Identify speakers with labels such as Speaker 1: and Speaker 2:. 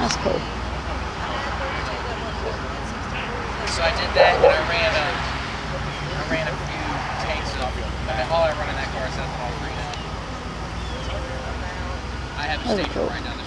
Speaker 1: That's cool.
Speaker 2: So I did that, and I ran a few tanks of. All I run in that car is ethanol free now. I have a station right down the